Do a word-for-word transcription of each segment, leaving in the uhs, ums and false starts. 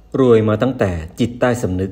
รวยมาตั้งแต่จิตใต้สำนึก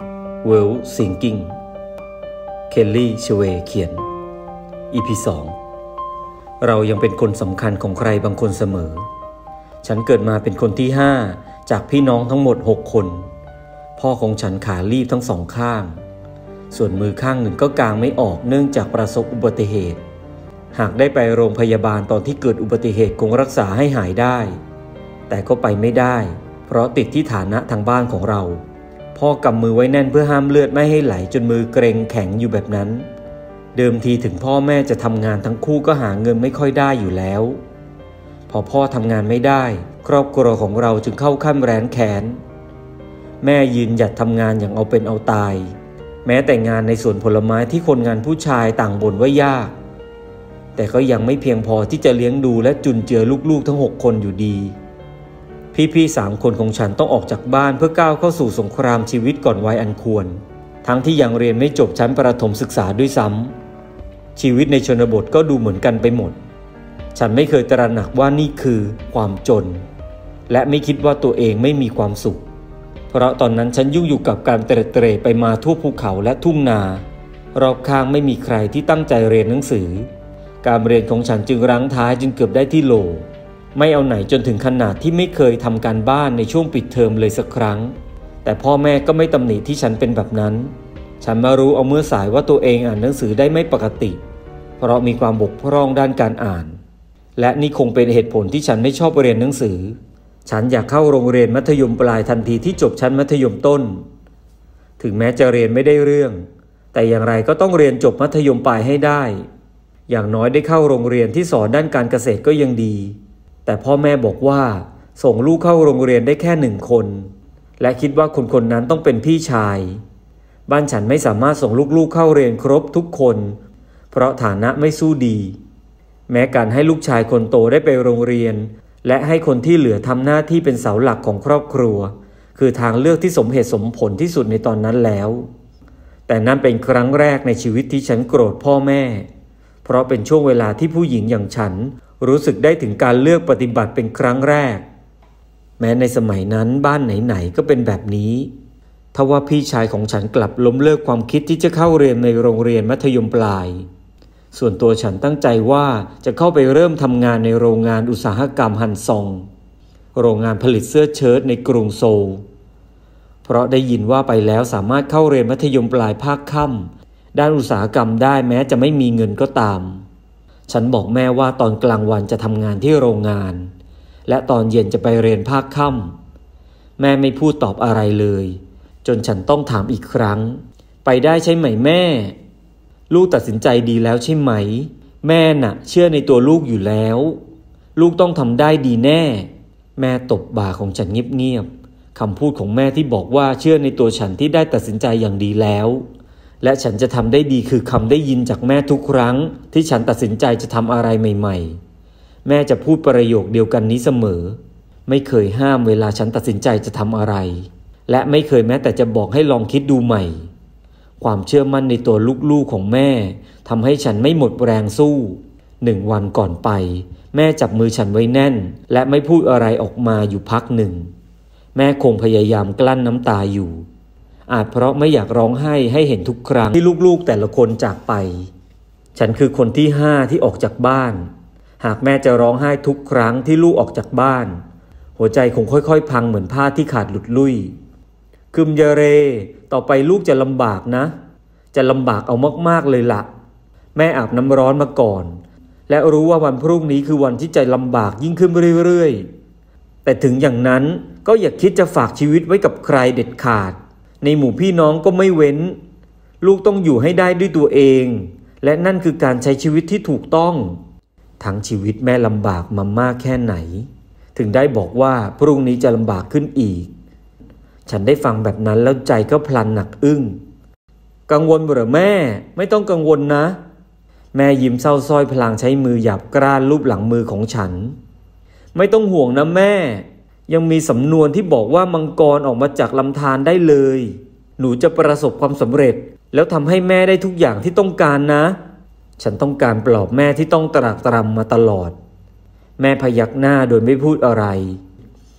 Well Thinking เคลลี่ชเวเขียน อี พี สอง เรายังเป็นคนสำคัญของใครบางคนเสมอฉันเกิดมาเป็นคนที่ห้าจากพี่น้องทั้งหมดหกคนพ่อของฉันขาลีบทั้งสองข้างส่วนมือข้างหนึ่งก็กางไม่ออกเนื่องจากประสบอุบัติเหตุหากได้ไปโรงพยาบาลตอนที่เกิดอุบัติเหตุคงรักษาให้หายได้แต่ก็ไปไม่ได้เพราะติดที่ฐานะทางบ้านของเราพ่อกำมือไว้แน่นเพื่อห้ามเลือดไม่ให้ไหลจนมือเกร็งแข็งอยู่แบบนั้นเดิมทีถึงพ่อแม่จะทำงานทั้งคู่ก็หาเงินไม่ค่อยได้อยู่แล้วพอพ่อทำงานไม่ได้ครอบครัวของเราจึงเข้าขั้นแร้นแค้นแม่ยืนหยัดทำงานอย่างเอาเป็นเอาตายแม้แต่งานในสวนผลไม้ที่คนงานผู้ชายต่างบ่นว่ายากแต่ก็ยังไม่เพียงพอที่จะเลี้ยงดูและจุนเจือลูกๆทั้งหกคนอยู่ดีพี่ๆสามคนของฉันต้องออกจากบ้านเพื่อก้าวเข้าสู่สงครามชีวิตก่อนวัยอันควรทั้งที่ยังเรียนไม่จบชั้นประถมศึกษาด้วยซ้ำชีวิตในชนบทก็ดูเหมือนกันไปหมดฉันไม่เคยตระหนักว่านี่คือความจนและไม่คิดว่าตัวเองไม่มีความสุขเพราะตอนนั้นฉันยุ่งอยู่กับการเตร่เตร่ไปมาทั่วภูเขาและทุ่งนารอบข้างไม่มีใครที่ตั้งใจเรียนหนังสือการเรียนของฉันจึงรั้งท้ายจึงเกือบได้ที่โหลไม่เอาไหนจนถึงขนาดที่ไม่เคยทำการบ้านในช่วงปิดเทอมเลยสักครั้งแต่พ่อแม่ก็ไม่ตำหนิที่ฉันเป็นแบบนั้นฉันมารู้เอาเมื่อสายว่าตัวเองอ่านหนังสือได้ไม่ปกติเพราะมีความบกพร่องด้านการอ่านและนี่คงเป็นเหตุผลที่ฉันไม่ชอบเรียนหนังสือฉันอยากเข้าโรงเรียนมัธยมปลายทันทีที่จบชั้นมัธยมต้นถึงแม้จะเรียนไม่ได้เรื่องแต่อย่างไรก็ต้องเรียนจบมัธยมปลายให้ได้อย่างน้อยได้เข้าโรงเรียนที่สอนด้านการเกษตรก็ยังดีแต่พ่อแม่บอกว่าส่งลูกเข้าโรงเรียนได้แค่หนึ่งคนและคิดว่าคนคนนั้นต้องเป็นพี่ชายบ้านฉันไม่สามารถส่งลูกๆเข้าเรียนครบทุกคนเพราะฐานะไม่สู้ดีแม้การให้ลูกชายคนโตได้ไปโรงเรียนและให้คนที่เหลือทำหน้าที่เป็นเสาหลักของครอบครัวคือทางเลือกที่สมเหตุสมผลที่สุดในตอนนั้นแล้วแต่นั่นเป็นครั้งแรกในชีวิตที่ฉันโกรธพ่อแม่เพราะเป็นช่วงเวลาที่ผู้หญิงอย่างฉันรู้สึกได้ถึงการเลือกปฏิบัติเป็นครั้งแรกแม้ในสมัยนั้นบ้านไหนๆก็เป็นแบบนี้ทว่าพี่ชายของฉันกลับล้มเลิกความคิดที่จะเข้าเรียนในโรงเรียนมัธยมปลายส่วนตัวฉันตั้งใจว่าจะเข้าไปเริ่มทำงานในโรงงานอุตสาหกรรมฮันซองโรงงานผลิตเสื้อเชิ้ตในกรุงโซลเพราะได้ยินว่าไปแล้วสามารถเข้าเรียนมัธยมปลายภาคค่ำด้านอุตสาหกรรมได้แม้จะไม่มีเงินก็ตามฉันบอกแม่ว่าตอนกลางวันจะทำงานที่โรงงานและตอนเย็นจะไปเรียนภาคค่ำแม่ไม่พูดตอบอะไรเลยจนฉันต้องถามอีกครั้งไปได้ใช่ไหมแม่ลูกตัดสินใจดีแล้วใช่ไหมแม่น่ะเชื่อในตัวลูกอยู่แล้วลูกต้องทำได้ดีแน่แม่ตบบ่าของฉันเงียบๆคำพูดของแม่ที่บอกว่าเชื่อในตัวฉันที่ได้ตัดสินใจอย่างดีแล้วและฉันจะทำได้ดีคือคำได้ยินจากแม่ทุกครั้งที่ฉันตัดสินใจจะทำอะไรใหม่ๆแม่จะพูดประโยคเดียวกันนี้เสมอไม่เคยห้ามเวลาฉันตัดสินใจจะทำอะไรและไม่เคยแม้แต่จะบอกให้ลองคิดดูใหม่ความเชื่อมั่นในตัวลูกๆของแม่ทำให้ฉันไม่หมดแรงสู้หนึ่งวันก่อนไปแม่จับมือฉันไว้แน่นและไม่พูดอะไรออกมาอยู่พักหนึ่งแม่คงพยายามกลั้นน้ำตาอยู่อาจเพราะไม่อยากร้องไห้ให้เห็นทุกครั้งที่ลูกๆแต่ละคนจากไปฉันคือคนที่ห้าที่ออกจากบ้านหากแม่จะร้องไห้ทุกครั้งที่ลูกออกจากบ้านหัวใจคงค่อยๆพังเหมือนผ้าที่ขาดหลุดลุ่ยคึมเยเรต่อไปลูกจะลำบากนะจะลำบากเอามากๆเลยละแม่อาบน้ำร้อนมาก่อนและรู้ว่าวันพรุ่งนี้คือวันที่จะลำบากยิ่งขึ้นเรื่อยๆแต่ถึงอย่างนั้นก็อย่าคิดจะฝากชีวิตไว้กับใครเด็ดขาดในหมู่พี่น้องก็ไม่เว้นลูกต้องอยู่ให้ได้ด้วยตัวเองและนั่นคือการใช้ชีวิตที่ถูกต้องทั้งชีวิตแม่ลำบากมามากแค่ไหนถึงได้บอกว่าพรุ่งนี้จะลำบากขึ้นอีกฉันได้ฟังแบบนั้นแล้วใจก็พลันหนักอึ้งกังวลเหรอแม่ไม่ต้องกังวลนะแม่ยิ้มเศร้าส้อยพลางใช้มือหยาบกร้านลูบหลังมือของฉันไม่ต้องห่วงนะแม่ยังมีสำนวนที่บอกว่ามังกรออกมาจากลำธารได้เลยหนูจะประสบความสำเร็จแล้วทำให้แม่ได้ทุกอย่างที่ต้องการนะฉันต้องการปลอบแม่ที่ต้องตรากตรำมาตลอดแม่พยักหน้าโดยไม่พูดอะไร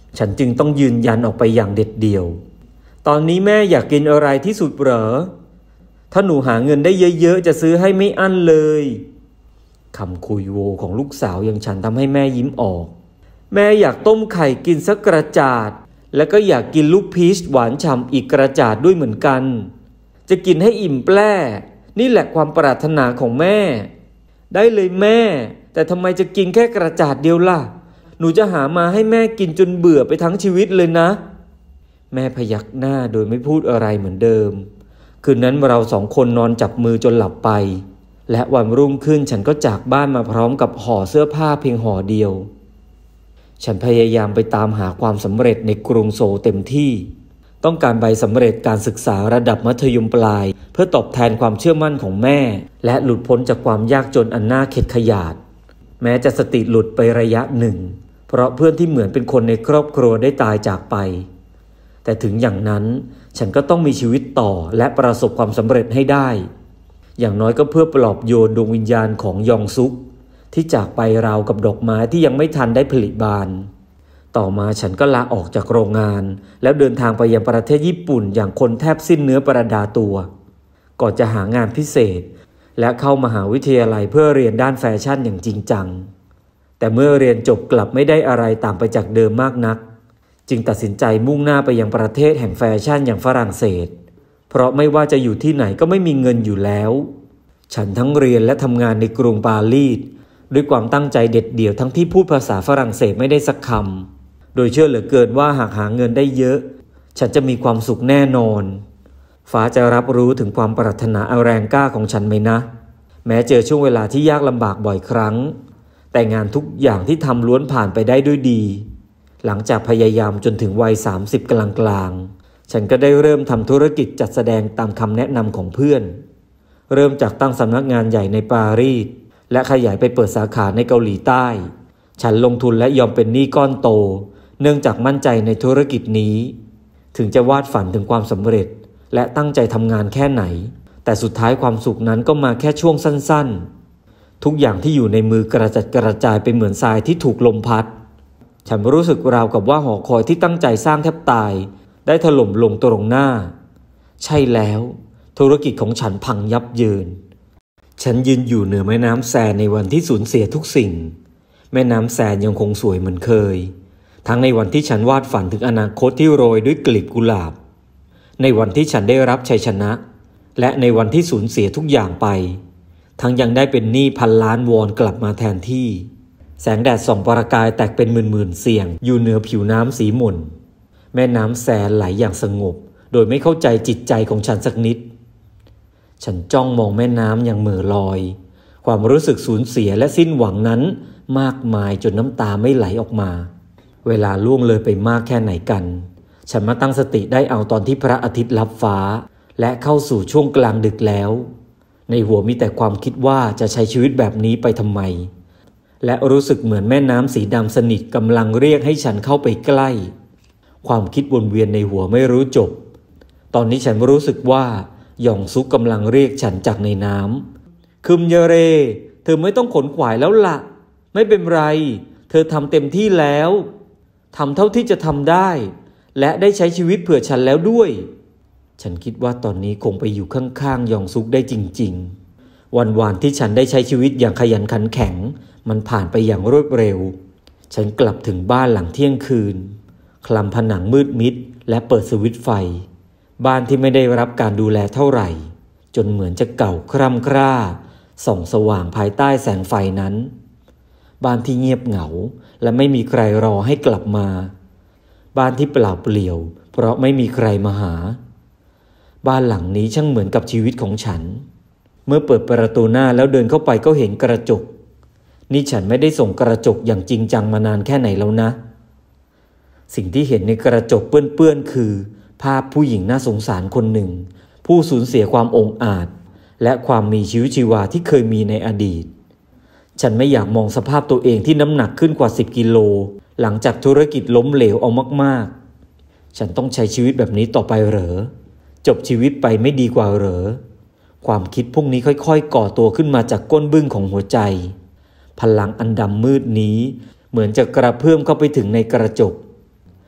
ฉันจึงต้องยืนยันออกไปอย่างเด็ดเดี่ยวตอนนี้แม่อยากกินอะไรที่สุดเหรอถ้าหนูหาเงินได้เยอะๆจะซื้อให้ไม่อั้นเลยคำคุยโวของลูกสาวอย่างฉันทำให้แม่ยิ้มออกแม่อยากต้มไข่กินสักกระจาดแล้วก็อยากกินลูกพีชหวานฉ่ำอีกกระจาดด้วยเหมือนกันจะกินให้อิ่มแปร่นี่แหละความปรารถนาของแม่ได้เลยแม่แต่ทำไมจะกินแค่กระจาดเดียวล่ะหนูจะหามาให้แม่กินจนเบื่อไปทั้งชีวิตเลยนะแม่พยักหน้าโดยไม่พูดอะไรเหมือนเดิมคืนนั้นเราสองคนนอนจับมือจนหลับไปและวันรุ่งขึ้นฉันก็จากบ้านมาพร้อมกับห่อเสื้อผ้าเพียงห่อเดียวฉันพยายามไปตามหาความสำเร็จในกรุงโซลเต็มที่ต้องการใบสำเร็จการศึกษาระดับมัธยมปลายเพื่อตอบแทนความเชื่อมั่นของแม่และหลุดพ้นจากความยากจนอันน่าเข็ดขยาดแม้จะสติหลุดไประยะหนึ่งเพราะเพื่อนที่เหมือนเป็นคนในครอบครัวได้ตายจากไปแต่ถึงอย่างนั้นฉันก็ต้องมีชีวิตต่อและประสบความสำเร็จให้ได้อย่างน้อยก็เพื่อปลอบโยนดวงวิญญาณของยองซุกที่จากไปราวกับดอกไม้ที่ยังไม่ทันได้ผลิบานต่อมาฉันก็ลาออกจากโรงงานแล้วเดินทางไปยังประเทศญี่ปุ่นอย่างคนแทบสิ้นเนื้อประดาตัวก่อนจะหางานพิเศษและเข้ามหาวิทยาลัยเพื่อเรียนด้านแฟชั่นอย่างจริงจังแต่เมื่อเรียนจบกลับไม่ได้อะไรต่างไปจากเดิมมากนักจึงตัดสินใจมุ่งหน้าไปยังประเทศแห่งแฟชั่นอย่างฝรั่งเศสเพราะไม่ว่าจะอยู่ที่ไหนก็ไม่มีเงินอยู่แล้วฉันทั้งเรียนและทำงานในกรุงปารีสด้วยความตั้งใจเด็ดเดี่ยวทั้งที่พูดภาษาฝรั่งเศสไม่ได้สักคำโดยเชื่อเหลือเกินว่าหากหาเงินได้เยอะฉันจะมีความสุขแน่นอนฟ้าจะรับรู้ถึงความปรารถนาอันแรงกล้าของฉันไหมนะแม้เจอช่วงเวลาที่ยากลำบากบ่อยครั้งแต่งานทุกอย่างที่ทำล้วนผ่านไปได้ด้วยดีหลังจากพยายามจนถึงวัยสามสิบกลางๆฉันก็ได้เริ่มทำธุรกิจจัดแสดงตามคำแนะนำของเพื่อนเริ่มจากตั้งสำนักงานใหญ่ในปารีสและขยายไปเปิดสาขาในเกาหลีใต้ฉันลงทุนและยอมเป็นหนี้ก้อนโตเนื่องจากมั่นใจในธุรกิจนี้ถึงจะวาดฝันถึงความสำเร็จและตั้งใจทำงานแค่ไหนแต่สุดท้ายความสุขนั้นก็มาแค่ช่วงสั้นๆทุกอย่างที่อยู่ในมือกระจัดกระจายไปเหมือนทรายที่ถูกลมพัดฉันรู้สึกราวกับว่าหอคอยที่ตั้งใจสร้างแทบตายได้ถล่มลงตรงหน้าใช่แล้วธุรกิจของฉันพังยับเยินฉันยืนอยู่เหนือแม่น้ำแซนในวันที่สูญเสียทุกสิ่งแม่น้ำแซนยังคงสวยเหมือนเคยทั้งในวันที่ฉันวาดฝันถึงอนาคตที่โรยด้วยกลีบกุหลาบในวันที่ฉันได้รับชัยชนะและในวันที่สูญเสียทุกอย่างไปทั้งยังได้เป็นหนี้พันล้านวอนกลับมาแทนที่แสงแดดส่องประกายแตกเป็นหมื่นๆเสียงอยู่เหนือผิวน้ำสีหม่นแม่น้ำแซนไหลอย่างสงบโดยไม่เข้าใจจิตใจของฉันสักนิดฉันจ้องมองแม่น้ำอย่างเหม่อลอยความรู้สึกสูญเสียและสิ้นหวังนั้นมากมายจนน้ำตาไม่ไหลออกมาเวลาล่วงเลยไปมากแค่ไหนกันฉันมาตั้งสติได้เอาตอนที่พระอาทิตย์ลับฟ้าและเข้าสู่ช่วงกลางดึกแล้วในหัวมีแต่ความคิดว่าจะใช้ชีวิตแบบนี้ไปทำไมและรู้สึกเหมือนแม่น้ำสีดำสนิทกำลังเรียกให้ฉันเข้าไปใกล้ความคิดวนเวียนในหัวไม่รู้จบตอนนี้ฉันรู้สึกว่าหย่องซุกกำลังเรียกฉันจากในน้ำคึมเยเรเธอไม่ต้องขนขวายแล้วล่ะไม่เป็นไรเธอทำเต็มที่แล้วทำเท่าที่จะทำได้และได้ใช้ชีวิตเผื่อฉันแล้วด้วยฉันคิดว่าตอนนี้คงไปอยู่ข้างๆหย่องซุกได้จริงๆวันๆที่ฉันได้ใช้ชีวิตอย่างขยันขันแข็งมันผ่านไปอย่างรวดเร็วฉันกลับถึงบ้านหลังเที่ยงคืนคลำผนังมืดมิดและเปิดสวิตช์ไฟบ้านที่ไม่ได้รับการดูแลเท่าไหร่จนเหมือนจะเก่าคร่ำคร่าส่องสว่างภายใต้แสงไฟนั้นบ้านที่เงียบเหงาและไม่มีใครรอให้กลับมาบ้านที่เปล่าเปลี่ยวเพราะไม่มีใครมาหาบ้านหลังนี้ช่างเหมือนกับชีวิตของฉันเมื่อเปิดประตูหน้าแล้วเดินเข้าไปก็เห็นกระจกนี่ฉันไม่ได้ส่องกระจกอย่างจริงจังมานานแค่ไหนแล้วนะสิ่งที่เห็นในกระจกเปื้อนๆคือภาพผู้หญิงน่าสงสารคนหนึ่งผู้สูญเสียความองอาจและความมีชีวิตชีวาที่เคยมีในอดีตฉันไม่อยากมองสภาพตัวเองที่น้ำหนักขึ้นกว่าสิบกิโลหลังจากธุรกิจล้มเหลวเอามากๆฉันต้องใช้ชีวิตแบบนี้ต่อไปเหรอจบชีวิตไปไม่ดีกว่าเหรอความคิดพวกนี้ค่อยๆก่อตัวขึ้นมาจากก้นบึ้งของหัวใจพลังอันดำมืดนี้เหมือนจะกระเพื่อมเข้าไปถึงในกระจก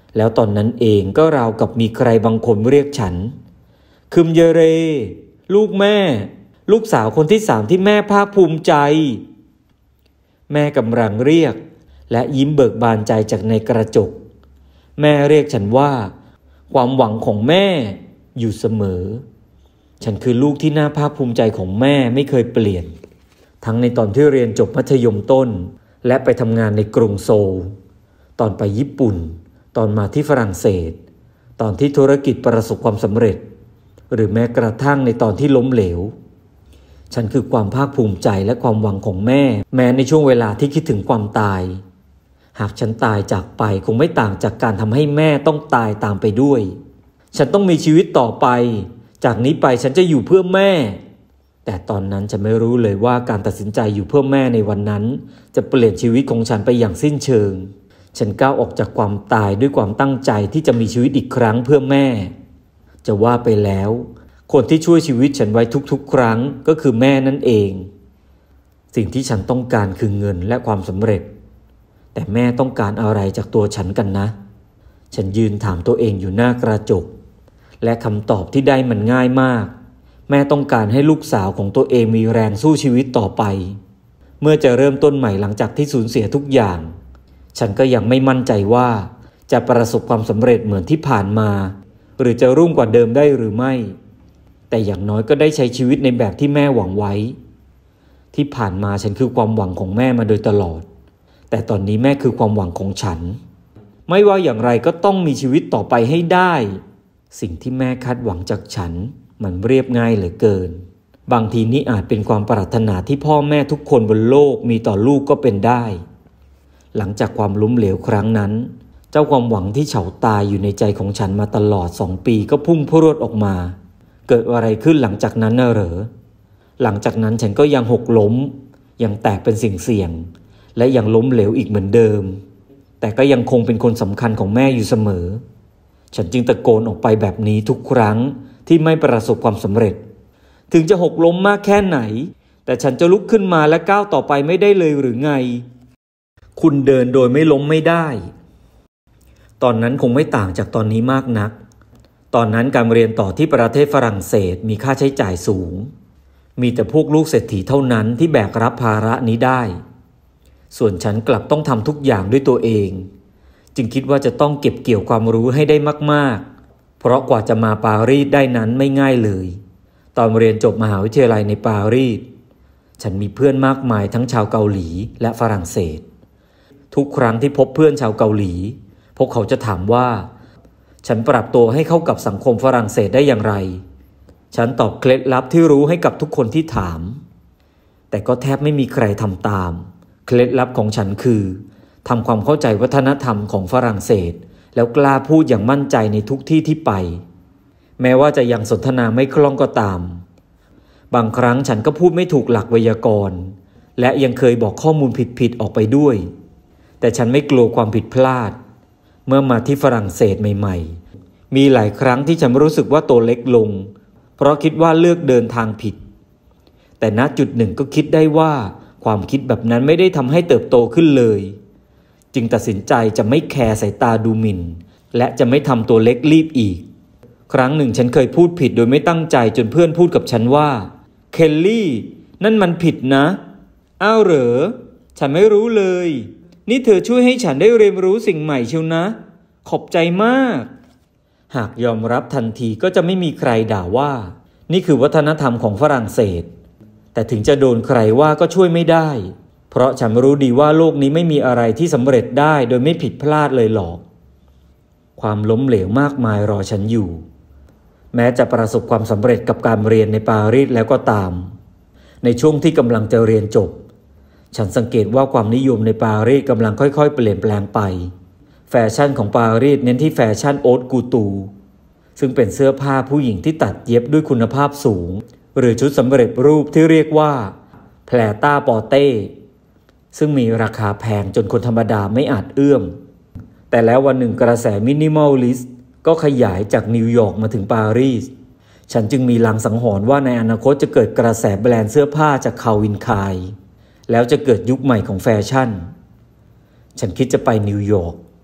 แล้วตอนนั้นเองก็ราวกับมีใครบางคนเรียกฉันคึมเยเรลูกแม่ลูกสาวคนที่สามที่แม่ภาคภูมิใจแม่กำลังเรียกและยิ้มเบิกบานใจจากในกระจกแม่เรียกฉันว่าความหวังของแม่อยู่เสมอฉันคือลูกที่น่าภาคภูมิใจของแม่ไม่เคยเปลี่ยนทั้งในตอนที่เรียนจบมัธยมต้นและไปทำงานในกรุงโซลตอนไปญี่ปุ่นตอนมาที่ฝรั่งเศสตอนที่ธุรกิจประสบความสำเร็จหรือแม้กระทั่งในตอนที่ล้มเหลวฉันคือความภาคภูมิใจและความหวังของแม่แม้ในช่วงเวลาที่คิดถึงความตายหากฉันตายจากไปคงไม่ต่างจากการทำให้แม่ต้องตายตามไปด้วยฉันต้องมีชีวิตต่อไปจากนี้ไปฉันจะอยู่เพื่อแม่แต่ตอนนั้นฉันไม่รู้เลยว่าการตัดสินใจอยู่เพื่อแม่ในวันนั้นจะเปลี่ยนชีวิตของฉันไปอย่างสิ้นเชิงฉันก้าวออกจากความตายด้วยความตั้งใจที่จะมีชีวิตอีกครั้งเพื่อแม่จะว่าไปแล้วคนที่ช่วยชีวิตฉันไว้ทุกๆครั้งก็คือแม่นั่นเองสิ่งที่ฉันต้องการคือเงินและความสำเร็จแต่แม่ต้องการอะไรจากตัวฉันกันนะฉันยืนถามตัวเองอยู่หน้ากระจกและคำตอบที่ได้มันง่ายมากแม่ต้องการให้ลูกสาวของตัวเองมีแรงสู้ชีวิตต่อไปเมื่อจะเริ่มต้นใหม่หลังจากที่สูญเสียทุกอย่างฉันก็ยังไม่มั่นใจว่าจะประสบความสำเร็จเหมือนที่ผ่านมาหรือจะรุ่งกว่าเดิมได้หรือไม่แต่อย่างน้อยก็ได้ใช้ชีวิตในแบบที่แม่หวังไว้ที่ผ่านมาฉันคือความหวังของแม่มาโดยตลอดแต่ตอนนี้แม่คือความหวังของฉันไม่ว่าอย่างไรก็ต้องมีชีวิตต่อไปให้ได้สิ่งที่แม่คาดหวังจากฉันมันเรียบง่ายเหลือเกินบางทีนี่อาจเป็นความปรารถนาที่พ่อแม่ทุกคนบนโลกมีต่อลูกก็เป็นได้หลังจากความล้มเหลวครั้งนั้นเจ้าความหวังที่เฉาตายอยู่ในใจของฉันมาตลอดสองปีก็พุ่งพรวดออกมาเกิดอะไรขึ้นหลังจากนั้นน่ะเหรอหลังจากนั้นฉันก็ยังหกล้มยังแตกเป็นสิ่งเสี่ยงและยังล้มเหลวอีกเหมือนเดิมแต่ก็ยังคงเป็นคนสำคัญของแม่อยู่เสมอฉันจึงตะโกนออกไปแบบนี้ทุกครั้งที่ไม่ประสบความสำเร็จถึงจะหกล้มมากแค่ไหนแต่ฉันจะลุกขึ้นมาและก้าวต่อไปไม่ได้เลยหรือไงคุณเดินโดยไม่ล้มไม่ได้ตอนนั้นคงไม่ต่างจากตอนนี้มากนักตอนนั้นการเรียนต่อที่ประเทศฝรั่งเศสมีค่าใช้จ่ายสูงมีแต่พวกลูกเศรษฐีเท่านั้นที่แบกรับภาระนี้ได้ส่วนฉันกลับต้องทำทุกอย่างด้วยตัวเองจึงคิดว่าจะต้องเก็บเกี่ยวความรู้ให้ได้มากๆเพราะกว่าจะมาปารีสได้นั้นไม่ง่ายเลยตอนเรียนจบมหาวิทยาลัยในปารีสฉันมีเพื่อนมากมายทั้งชาวเกาหลีและฝรั่งเศสทุกครั้งที่พบเพื่อนชาวเกาหลีพวกเขาจะถามว่าฉันปรับตัวให้เข้ากับสังคมฝรั่งเศสได้อย่างไรฉันตอบเคล็ดลับที่รู้ให้กับทุกคนที่ถามแต่ก็แทบไม่มีใครทำตามเคล็ดลับของฉันคือทำความเข้าใจวัฒนธรรมของฝรั่งเศสแล้วกล้าพูดอย่างมั่นใจในทุกที่ที่ไปแม้ว่าจะยังสนทนาไม่คล่องก็ตามบางครั้งฉันก็พูดไม่ถูกหลักไวยากรณ์และยังเคยบอกข้อมูลผิดๆออกไปด้วยแต่ฉันไม่กลัวความผิดพลาดเมื่อมาที่ฝรั่งเศสใหม่ๆมีหลายครั้งที่ฉันรู้สึกว่าตัวเล็กลงเพราะคิดว่าเลือกเดินทางผิดแต่ณจุดหนึ่งก็คิดได้ว่าความคิดแบบนั้นไม่ได้ทำให้เติบโตขึ้นเลยจึงตัดสินใจจะไม่แคร์สายตาดูหมิ่นและจะไม่ทำตัวเล็กรีบอีกครั้งหนึ่งฉันเคยพูดผิดโดยไม่ตั้งใจจนเพื่อนพูดกับฉันว่าเคลลี่นั่นมันผิดนะอ้าวเหรอฉันไม่รู้เลยนี่เธอช่วยให้ฉันได้เรียนรู้สิ่งใหม่เชียวนะขอบใจมากหากยอมรับทันทีก็จะไม่มีใครด่าว่านี่คือวัฒนธรรมของฝรั่งเศสแต่ถึงจะโดนใครว่าก็ช่วยไม่ได้เพราะฉันรู้ดีว่าโลกนี้ไม่มีอะไรที่สำเร็จได้โดยไม่ผิดพลาดเลยหรอกความล้มเหลวมากมายรอฉันอยู่แม้จะประสบความสำเร็จกับการเรียนในปารีสแล้วก็ตามในช่วงที่กำลังจะเรียนจบฉันสังเกตว่าความนิยมในปารีสกำลังค่อยๆเปลี่ยนแปลงไปแฟชั่นของปารีสเน้นที่แฟชั่นโอ๊ตกูตูซึ่งเป็นเสื้อผ้าผู้หญิงที่ตัดเย็บด้วยคุณภาพสูงหรือชุดสำเร็จรูปที่เรียกว่าแพลต้าปอเต้ซึ่งมีราคาแพงจนคนธรรมดาไม่อาจเอื้อมแต่แล้ววันหนึ่งกระแสมินิมอลลิสต์ก็ขยายจากนิวยอร์กมาถึงปารีสฉันจึงมีลางสังหรณ์ว่าในอนาคตจะเกิดกระแสแบรนด์เสื้อผ้าจากคาวินไคน์แล้วจะเกิดยุคใหม่ของแฟชั่นฉันคิดจะไปนิวยอร์ก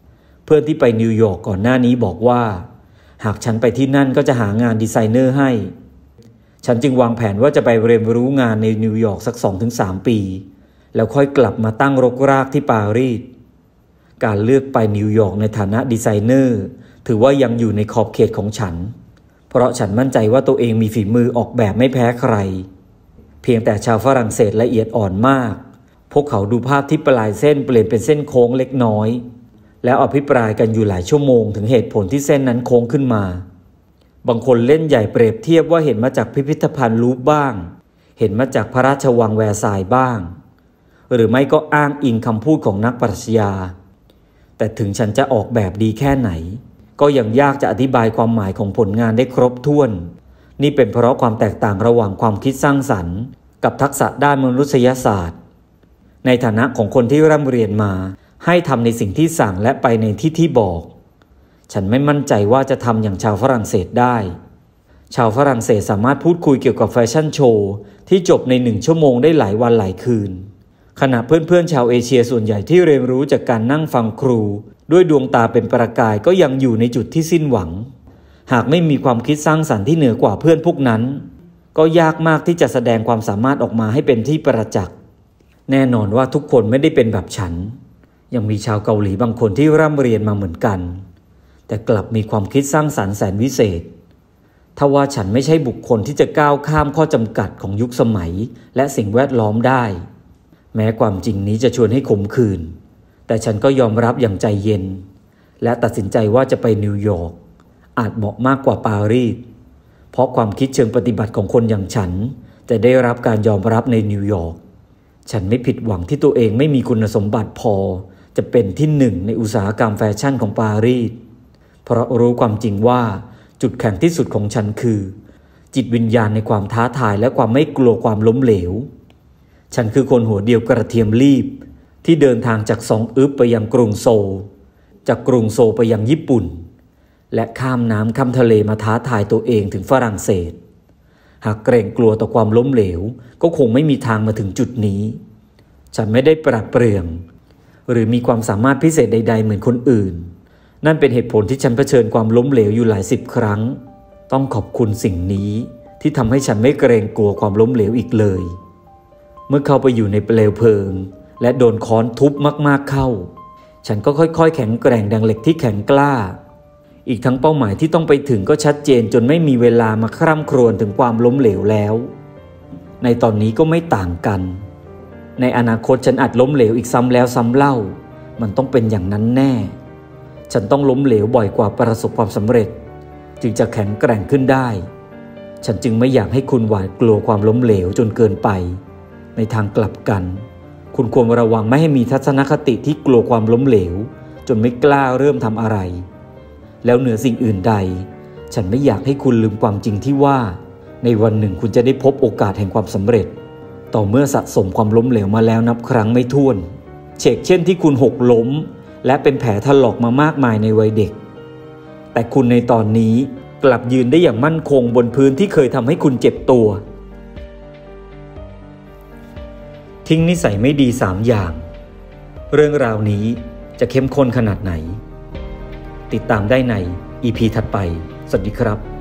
เพื่อนที่ไปนิวยอร์กก่อนหน้านี้บอกว่าหากฉันไปที่นั่นก็จะหางานดีไซเนอร์ให้ฉันจึงวางแผนว่าจะไปเรียนรู้งานในนิวยอร์กสัก สองถึงสาม ปีแล้วค่อยกลับมาตั้งรกรากที่ปารีสการเลือกไปนิวยอร์กในฐานะดีไซเนอร์ถือว่ายังอยู่ในขอบเขตของฉันเพราะฉันมั่นใจว่าตัวเองมีฝีมือออกแบบไม่แพ้ใครเพียงแต่ชาวฝรั่งเศสละเอียดอ่อนมากพวกเขาดูภาพที่ปลายเส้นเปลี่ยนเป็นเส้นโค้งเล็กน้อยแล้วอภิปรายกันอยู่หลายชั่วโมงถึงเหตุผลที่เส้นนั้นโค้งขึ้นมาบางคนเล่นใหญ่เปรียบเทียบว่าเห็นมาจากพิพิธภัณฑ์ลูฟร์บ้างเห็นมาจากพระราชวังแวร์ซายน์บ้างหรือไม่ก็อ้างอิงคำพูดของนักปรัชญาแต่ถึงฉันจะออกแบบดีแค่ไหนก็ยังยากจะอธิบายความหมายของผลงานได้ครบถ้วนนี่เป็นเพราะความแตกต่างระหว่างความคิดสร้างสรรค์กับทักษะด้านมนุษยศาสตร์ในฐานะของคนที่ร่ำเรียนมาให้ทำในสิ่งที่สั่งและไปในที่ที่บอกฉันไม่มั่นใจว่าจะทำอย่างชาวฝรั่งเศสได้ชาวฝรั่งเศสสามารถพูดคุยเกี่ยวกับแฟชั่นโชว์ที่จบในหนึ่งชั่วโมงได้หลายวันหลายคืนขณะเพื่อนๆชาวเอเชียส่วนใหญ่ที่เรียนรู้จากการนั่งฟังครูด้วยดวงตาเป็นประกายก็ยังอยู่ในจุดที่สิ้นหวังหากไม่มีความคิดสร้างสรรค์ที่เหนือกว่าเพื่อนพวกนั้นก็ยากมากที่จะแสดงความสามารถออกมาให้เป็นที่ประจักษ์แน่นอนว่าทุกคนไม่ได้เป็นแบบฉันยังมีชาวเกาหลีบางคนที่ร่ำเรียนมาเหมือนกันแต่กลับมีความคิดสร้างสรรค์แสนวิเศษทว่าฉันไม่ใช่บุคคลที่จะก้าวข้ามข้อจำกัดของยุคสมัยและสิ่งแวดล้อมได้แม้ความจริงนี้จะชวนให้ขมขื่นแต่ฉันก็ยอมรับอย่างใจเย็นและตัดสินใจว่าจะไปนิวยอร์กอาจเหมาะมากกว่าปารีสเพราะความคิดเชิงปฏิบัติของคนอย่างฉันจะได้รับการยอมรับในนิวยอร์กฉันไม่ผิดหวังที่ตัวเองไม่มีคุณสมบัติพอจะเป็นที่หนึ่งในอุตสาหกรรมแฟชั่นของปารีสเพราะรู้ความจริงว่าจุดแข็งที่สุดของฉันคือจิตวิญญาณในความท้าทายและความไม่กลัวความล้มเหลวฉันคือคนหัวเดียวกระเทียมรีบที่เดินทางจากซองอึบไปยังกรุงโซลจากกรุงโซลไปยังญี่ปุ่นและข้ามน้ำข้ามทะเลมาท้าทายตัวเองถึงฝรั่งเศสหากเกรงกลัวต่อความล้มเหลวก็คงไม่มีทางมาถึงจุดนี้ฉันไม่ได้ปราดเปรื่องหรือมีความสามารถพิเศษใดๆเหมือนคนอื่นนั่นเป็นเหตุผลที่ฉันเผชิญความล้มเหลวอยู่หลายสิบครั้งต้องขอบคุณสิ่งนี้ที่ทำให้ฉันไม่เกรงกลัวความล้มเหลวอีกเลยเมื่อเข้าไปอยู่ในเปลวเพลิงและโดนค้อนทุบมากๆเข้าฉันก็ค่อยๆแข็งแกร่งดังเหล็กที่แข็งกล้าอีกทั้งเป้าหมายที่ต้องไปถึงก็ชัดเจนจนไม่มีเวลามาคร่ำครวญถึงความล้มเหลวแล้วในตอนนี้ก็ไม่ต่างกันในอนาคตฉันอาจล้มเหลวอีกซ้ำแล้วซ้ำเล่ามันต้องเป็นอย่างนั้นแน่ฉันต้องล้มเหลวบ่อยกว่าประสบความสำเร็จจึงจะแข็งแกร่งขึ้นได้ฉันจึงไม่อยากให้คุณหวาดกลัวความล้มเหลวจนเกินไปในทางกลับกันคุณควรระวังไม่ให้มีทัศนคติที่กลัวความล้มเหลวจนไม่กล้าเริ่มทำอะไรแล้วเหนือสิ่งอื่นใดฉันไม่อยากให้คุณลืมความจริงที่ว่าในวันหนึ่งคุณจะได้พบโอกาสแห่งความสำเร็จต่อเมื่อสะสมความล้มเหลวมาแล้วนับครั้งไม่ถ้วนเช่นเช่นที่คุณหกล้มและเป็นแผลถลอกมามากมายในวัยเด็กแต่คุณในตอนนี้กลับยืนได้อย่างมั่นคงบนพื้นที่เคยทำให้คุณเจ็บตัวทิ้งนิสัยไม่ดีสามอย่างเรื่องราวนี้จะเข้มข้นขนาดไหนติดตามได้ใน อี พี ถัดไปสวัสดีครับ